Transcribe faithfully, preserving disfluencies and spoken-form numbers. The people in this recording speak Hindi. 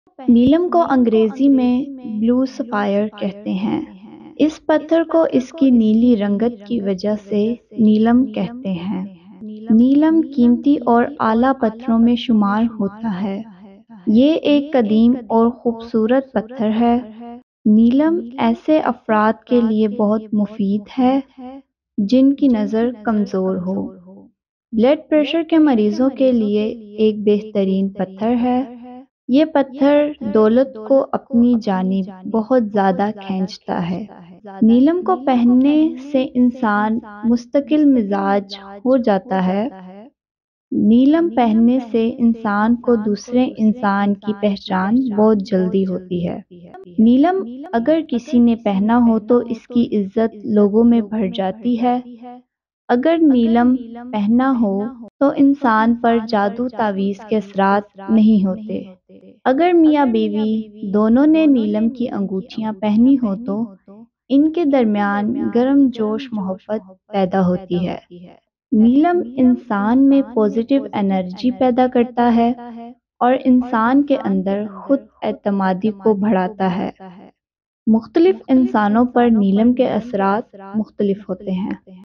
नीलम को अंग्रेजी में ब्लू सफ़ायर कहते हैं। इस पत्थर को इसकी नीली रंगत की वजह से नीलम कहते हैं। नीलम कीमती और आला पत्थरों में शुमार होता है। ये एक कदीम और खूबसूरत पत्थर है। नीलम ऐसे अफराद के लिए बहुत मुफीद है जिनकी नज़र कमज़ोर हो। ब्लड प्रेशर के मरीजों के लिए एक बेहतरीन पत्थर है। ये पत्थर दौलत को अपनी जानिब बहुत ज़्यादा खींचता है। नीलम को पहनने से इंसान मुस्तकिल मिजाज हो जाता है। नीलम पहनने से इंसान को दूसरे इंसान की पहचान बहुत जल्दी होती है। नीलम अगर किसी ने पहना हो तो इसकी इज्जत लोगों में बढ़ जाती है। अगर नीलम पहना हो तो इंसान पर जादू तावीज़ के असरात नहीं होते। अगर मियाँ बीवी दोनों ने नीलम की अंगूठियाँ पहनी हो तो इनके दरमियान गर्म जोश मोहब्बत पैदा होती है। नीलम इंसान में पॉजिटिव एनर्जी पैदा करता है और इंसान के अंदर खुद एतमादी को बढ़ाता है। मुख्तलिफ इंसानों पर नीलम के असरात मुख्तलिफ होते हैं।